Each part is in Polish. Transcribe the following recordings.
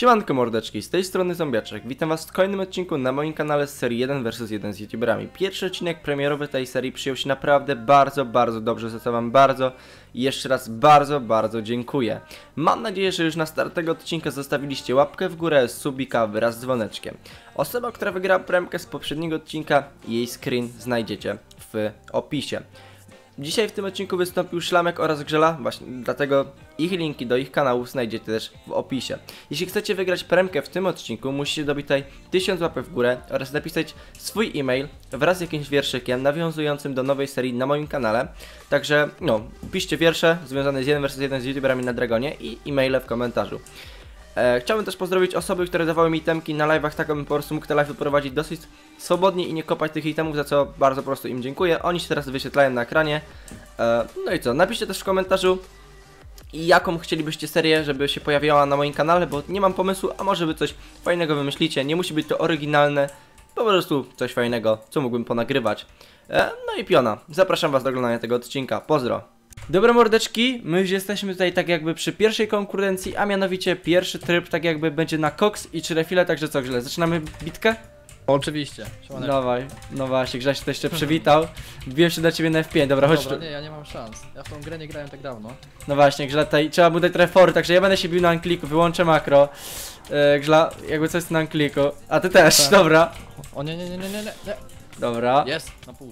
Siemanko mordeczki, z tej strony Zombiaczek. Witam was w kolejnym odcinku na moim kanale z serii 1 vs 1 z youtuberami. Pierwszy odcinek premierowy tej serii przyjął się naprawdę bardzo dobrze, za co wam bardzo i jeszcze raz bardzo dziękuję. Mam nadzieję, że już na start tego odcinka zostawiliście łapkę w górę, subika wraz z dzwoneczkiem. Osoba, która wygrała premkę z poprzedniego odcinka, jej screen znajdziecie w opisie. Dzisiaj w tym odcinku wystąpił Szlamek oraz Grzela, właśnie dlatego ich linki do ich kanałów znajdziecie też w opisie. Jeśli chcecie wygrać premkę w tym odcinku, musicie dobić tutaj 1000 łapek w górę oraz napisać swój e-mail wraz z jakimś wierszykiem nawiązującym do nowej serii na moim kanale. Także no, piszcie wiersze związane z 1 vs 1 z youtuberami na Dragonie i e-maile w komentarzu. Chciałbym też pozdrowić osoby, które dawały mi itemki na live'ach, tak abym po prostu mógł te live'y prowadzić dosyć swobodnie i nie kopać tych itemów, za co bardzo po prostu im dziękuję. Oni się teraz wyświetlają na ekranie. No i co, napiszcie też w komentarzu, jaką chcielibyście serię, żeby się pojawiała na moim kanale, bo nie mam pomysłu, a może wy coś fajnego wymyślicie. Nie musi być to oryginalne, po prostu coś fajnego, co mógłbym ponagrywać. No i piona, zapraszam was do oglądania tego odcinka, pozdro! Dobra mordeczki, my już jesteśmy tutaj tak jakby przy pierwszej konkurencji, a mianowicie pierwszy tryb tak jakby będzie na koks i 3 refile, także co Grze, zaczynamy bitkę? Oczywiście. Dawaj, no właśnie, Grześ to jeszcze przywitał. Wbiłem się do ciebie na F5, dobra, chodź tu. Nie, ja nie mam szans. Ja w tą grę nie grałem tak dawno. No właśnie, Grze, tutaj trzeba mu dać trochę fory, także ja będę się bił na unclicku, wyłączę makro. Grze, jakby coś na unclicku. A ty też, Tak. Dobra. O nie. Dobra. Jest, na pół.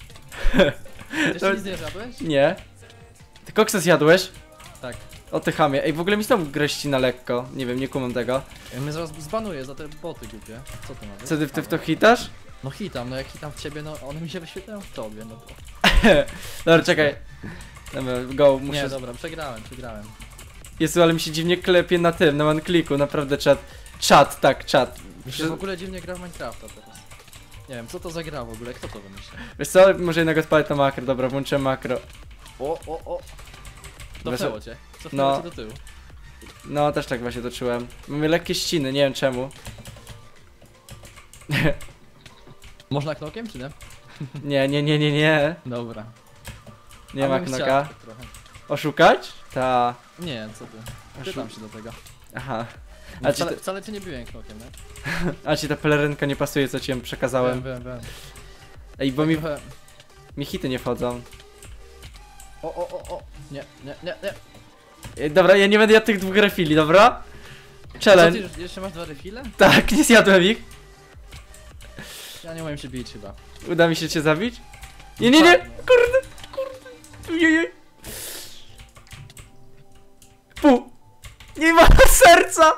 Ty To- nic nie jadłeś? Nie. Ty koksa zjadłeś? Tak. O ty chamie. Ej, w ogóle mi znowu grę ścina lekko. Nie wiem, nie kumam tego. Ja mnie zaraz zbanuję za te boty głupie. Co ty masz? Co ty w to hitasz? No hitam, no jak hitam w ciebie, no one mi się wyświetlają w tobie, no to... Dobra, czekaj. Dobra, go, muszę... Nie, dobra, przegrałem. Jezu, ale mi się dziwnie klepie na tym, na one-clicku, naprawdę czat. Mi się w ogóle dziwnie gra w Minecrafta teraz. Nie wiem, co to za gra w ogóle, kto to wymyślił? Wiesz co, może jednak odpalę to makro, dobra, włączę makro. O! Cofnęło cię. No. Cofnęło cię do tyłu. No, też tak właśnie to czułem. Mamy lekkie ściny, nie wiem czemu. Można knokiem, czy nie? Nie. Dobra. Nie A ma bym knoka. chciał tak trochę. Oszukać? Ta. Nie, co ty? Pytam się do tego. Aha. No, A ci, wcale cię nie biłem knokiem, nie? a ci ta pelerynka nie pasuje, co ci ją przekazałem. Wiem. Ej, bo mi Trochę... hity nie wchodzą. O! Nie. Ej, dobra, ja nie będę jadł tych 2 refili, dobra? Co Challenge. ty, jeszcze masz 2 refile? Tak, nie zjadłem ich. Ja nie umiem się bić chyba. Uda mi się cię zabić? Nie. Kurde. Ujej. Pu. Nie ma serca.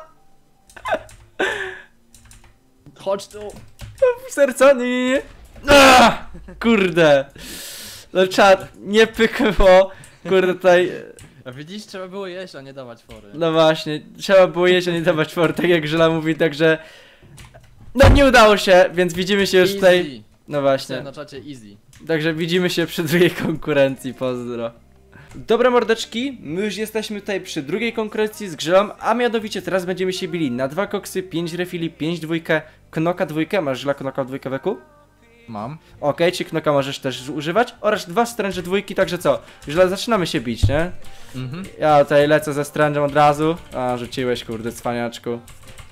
Chodź tu! Serca, nie. Kurde. No czad, nie pykło. Kurde tutaj. A widzisz, trzeba było jeść, a nie dawać fory. No właśnie, trzeba było jeść, a nie dawać for, tak jak Żela mówi, także... No nie udało się, więc widzimy się już tutaj... Easy. No właśnie, Na czacie easy. także widzimy się przy drugiej konkurencji, pozdro. Dobra mordeczki, my już jesteśmy tutaj przy drugiej konkurencji z Grzelą, a mianowicie teraz będziemy się bili na 2 koksy, 5 refili, 5 dwójkę, knoka dwójkę, masz Żela knoka dwójkę weku? Mam. Okej, czy knoka możesz też używać, oraz 2 stręże dwójki, także co? Żela, zaczynamy się bić, nie? Ja tutaj lecę ze strężem od razu. A, rzuciłeś, kurde, cwaniaczku.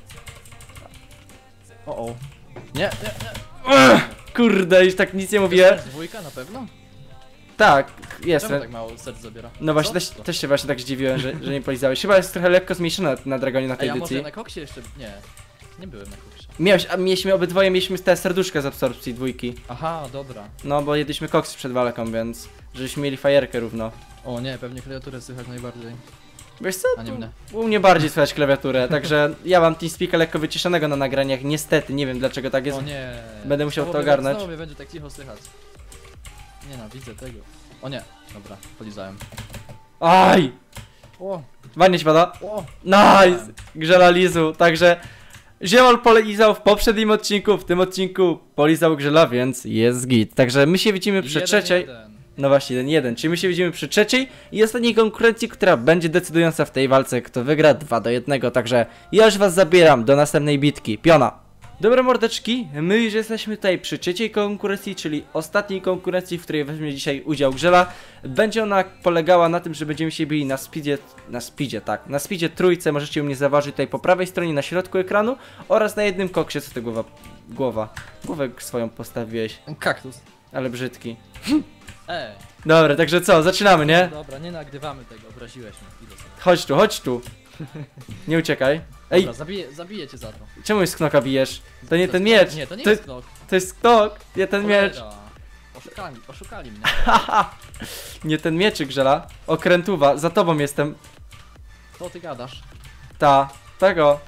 O. Nie. Kurde, już tak nic nie mówię. Dwójka na pewno? Tak, jest. Czemu tak mało serc zabiera? No właśnie, Co? też się właśnie tak zdziwiłem, że nie polizałeś. Chyba jest trochę lekko zmniejszona na Dragonie na tej Ej, a może edycji. na koksie jeszcze... Nie. Nie byłem na koksie. Mieliśmy obydwoje, mieliśmy te serduszka z absorpcji dwójki. Aha, dobra. No, bo jedliśmy koks przed walką, więc... Żeśmy mieli fajerkę równo. O nie, pewnie klawiaturę słychać najbardziej. Wiesz co? A nie mnie. U mnie bardziej słychać klawiaturę, także ja mam TeamSpeaka lekko wyciszonego na nagraniach. Niestety, nie wiem dlaczego tak jest. O nie. Będę musiał Znowu to mnie- ogarnąć. Znowu mnie będzie tak cicho słychać. Nienawidzę tego. O nie. Dobra, polizałem. Aj! O. Ładnie się pada. O. Nice! Grzela lizu, także Ziemol polizał w poprzednim odcinku, w tym odcinku polizał Grzela, więc jest git. Także my się widzimy przy trzeciej, 1-1. no właśnie 1-1, czyli my się widzimy przy trzeciej i ostatniej konkurencji, która będzie decydująca w tej walce, kto wygra 2-1, także ja już was zabieram do następnej bitki, piona! Dobra mordeczki, my już jesteśmy tutaj przy trzeciej konkurencji, czyli ostatniej konkurencji, w której weźmie dzisiaj udział Grzela. Będzie ona polegała na tym, że będziemy się bili na speedzie trójce, możecie u mnie zauważyć tutaj po prawej stronie na środku ekranu oraz na jednym koksie. Co ty głowę swoją postawiłeś, Kaktus. ale brzydki. Ej. Dobra, także co, zaczynamy, nie? Dobra, nie nagrywamy tego, obraziłeś mnie. Idę sobie. Chodź tu. Nie uciekaj. Ej, Dobra, zabiję cię za to. czemu jest knoka bijesz? To nie ten miecz. Nie, to nie to, jest knok. to jest knok, nie ten miecz. Oszukali mnie. Haha! Nie ten mieczyk, Grzela. Okrętuwa, za tobą jestem. Co ty gadasz? Tego.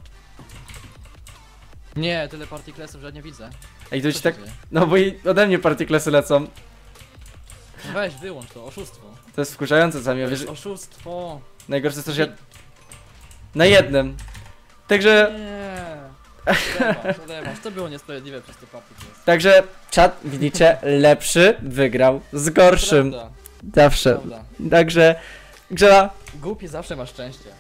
Nie, tyle partyklesów, że nie widzę. Ej, to Co ci się tak. dzieje? No bo i ode mnie partyklesy lecą. Weź, wyłącz to, oszustwo. To jest wkurzające za mnie, To wiesz. jest oszustwo. Najgorsze jest to, że ja. Na jednym. Także. Nie. Odewasz, to było niesprawiedliwe przez te partyklesy. Także czat, widzicie, lepszy wygrał z gorszym. Prawda, Zawsze. prawda. Także. Grzela. Głupi zawsze ma szczęście.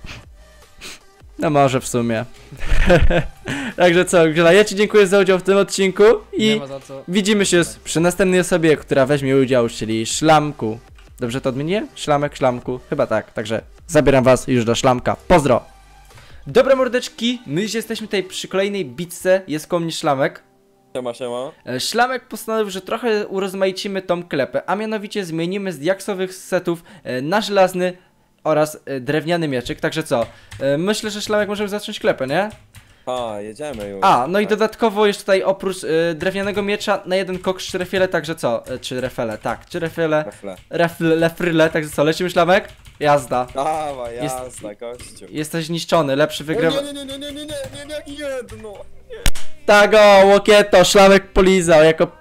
No może w sumie. Także co, Grzela, ja ci dziękuję za udział w tym odcinku Nie i ma za co. widzimy się przy następnej osobie, która weźmie udział, czyli Szlamku. Dobrze to odmienię? Szlamku? Chyba tak, także zabieram was już do Szlamka. Pozdro! Dobra mordeczki, my już jesteśmy tutaj przy kolejnej bitce, jest koło mnie Szlamek. Siema. Szlamek postanowił, że trochę urozmaicimy tą klepę, a mianowicie zmienimy z diaksowych setów na żelazny oraz drewniany mieczyk, także co? Myślę, że Szlamek możemy zacząć klepę, nie? Jedziemy już. No i dodatkowo jeszcze tutaj oprócz drewnianego miecza na jeden kok 3 refile, także co? 3 refele, tak, 3 refile, refryle, także co, lecimy Szlamek? Jazda. Dawaj, jazda, gościu. Jesteś niszczony, lepszy wygrywa. Nie, jedno. Tak o, łokieto, Szlamek polizał jako...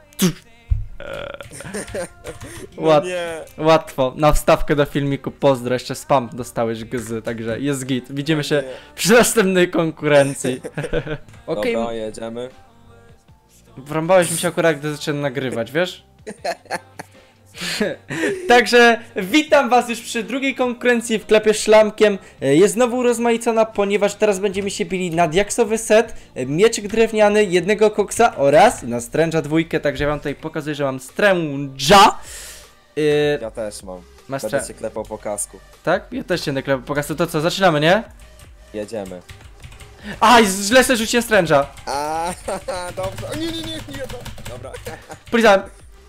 Nie. Łatwo, na wstawkę do filmiku, pozdro, jeszcze spam dostałeś gzy, także jest git. Widzimy się przy następnej konkurencji. Okej, Dobra, jedziemy. wrąbałeś mi się akurat, gdy zacząłem nagrywać, wiesz? Także witam was już przy drugiej konkurencji w klepie Szlamkiem. Jest znowu urozmaicona, ponieważ teraz będziemy się bili na diaksowy set, mieczyk drewniany, jednego koksa oraz na stręża dwójkę, także ja wam tutaj pokazuję, że mam stręża. Ja też mam. Masz Będę się klepał po kasku. Tak? Ja też cię naklepę po prostu. To co, zaczynamy, nie? Jedziemy. Źle sobie rzuciłem stręża. Dobrze. Nie. Dobra. Polizałem.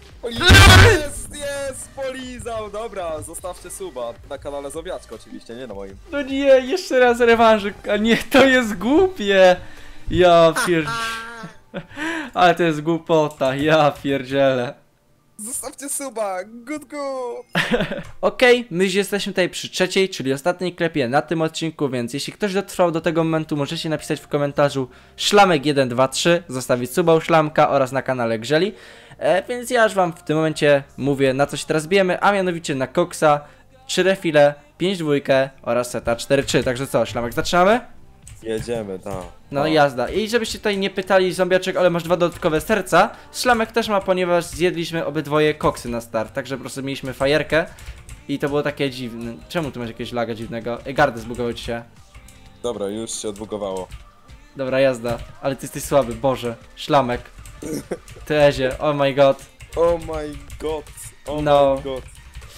Jest, polizał. Dobra, zostawcie suba. Na kanale Zowiaczka oczywiście, nie na moim. No nie, jeszcze raz rewanżyk, a nie, to jest głupie. Ja Ale to jest głupota, ja pierdzielę. Zostawcie suba, good. Okej, my już jesteśmy tutaj przy trzeciej, czyli ostatniej klepie na tym odcinku, więc jeśli ktoś dotrwał do tego momentu, możecie napisać w komentarzu Szlamek123, zostawić suba u Szlamka oraz na kanale Grzeli. Więc ja już wam w tym momencie mówię, na co się teraz bijemy, a mianowicie na koksa, 3 refile, 5 dwójkę oraz seta 4-3. Także co, Szlamek, zaczynamy? Jedziemy, tak. No jazda. I żebyście tutaj nie pytali, zombiaczek, ale masz 2 dodatkowe serca. Szlamek też ma, ponieważ zjedliśmy obydwoje koksy na start, także po prostu mieliśmy fajerkę. I to było takie dziwne. Czemu tu masz jakiegoś laga dziwnego? Gardę zbugował ci się. Dobra, już się odbugowało. Dobra, jazda. Ale ty jesteś słaby, Boże. Szlamek. Ty Ezie, oh my god. Oh my god. No. My god.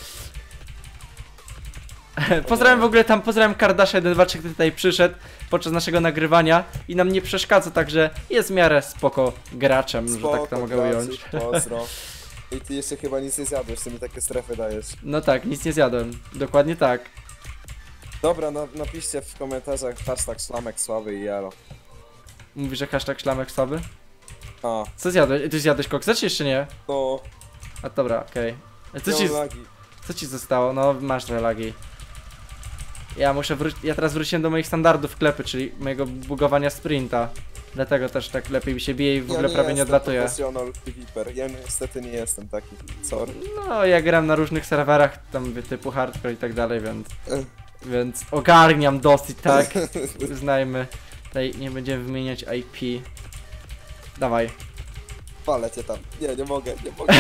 Pozdrawiam w ogóle tam, pozdrawiam Kardasza 123, który tutaj przyszedł podczas naszego nagrywania i nam nie przeszkadza, także jest w miarę spoko graczem, że tak to mogę ująć. Pozdro. I ty jeszcze chyba nic nie zjadłeś, ty mi takie strefy dajesz. No tak, nic nie zjadłem. Dokładnie tak. Dobra, napiszcie w komentarzach hashtag Szlamek słaby i jaro. Mówisz, że hashtag Szlamek słaby? A, Co zjadłeś? Ty zjadłeś koksa, czy jeszcze nie? to... A dobra, okej. lagi. Co ci zostało? No, masz trochę lagi. Ja muszę ja teraz wróciłem do moich standardów klepy, czyli mojego bugowania sprinta. Dlatego też tak lepiej mi się bije i w ogóle prawie nie odlatuję. Professional PvPer. Ja niestety nie jestem taki, sorry. No, ja gram na różnych serwerach, tam typu hardcore i tak dalej, więc ogarniam dosyć, tak? Uznajmy. Tutaj nie będziemy wymieniać IP. Dawaj. Palę cię tam. Nie mogę.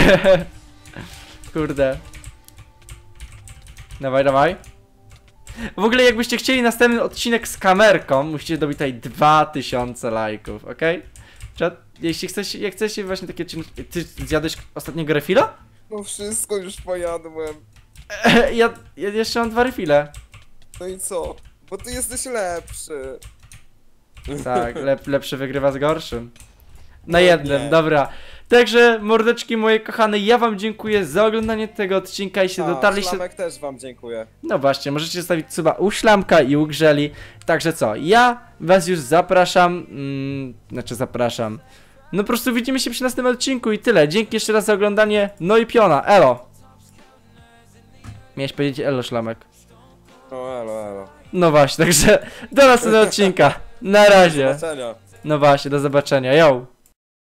Kurde. Dawaj. W ogóle jakbyście chcieli następny odcinek z kamerką, musicie dobić tutaj 2000 lajków, ok? Czat, jeśli chcesz, jak chcecie właśnie takie odcinki... Ty zjadłeś ostatniego refila? No wszystko już pojadłem. Ja jeszcze mam 2 refile. No i co? Bo ty jesteś lepszy. Tak, lepszy wygrywa z gorszym. Na No jednym, nie. dobra. Także, mordeczki moje kochane, ja wam dziękuję za oglądanie tego odcinka i się dotarliście... Szlamek też wam dziękuję. No właśnie, możecie zostawić suba u Szlamka i u Grzeli. Także co, ja was już zapraszam, znaczy zapraszam. No po prostu widzimy się przy następnym odcinku i tyle. Dzięki jeszcze raz za oglądanie, no i piona, elo. Miałeś powiedzieć elo, Szlamek. No elo. No właśnie, także do następnego odcinka. Na razie. Do zobaczenia. No właśnie, do zobaczenia, yo.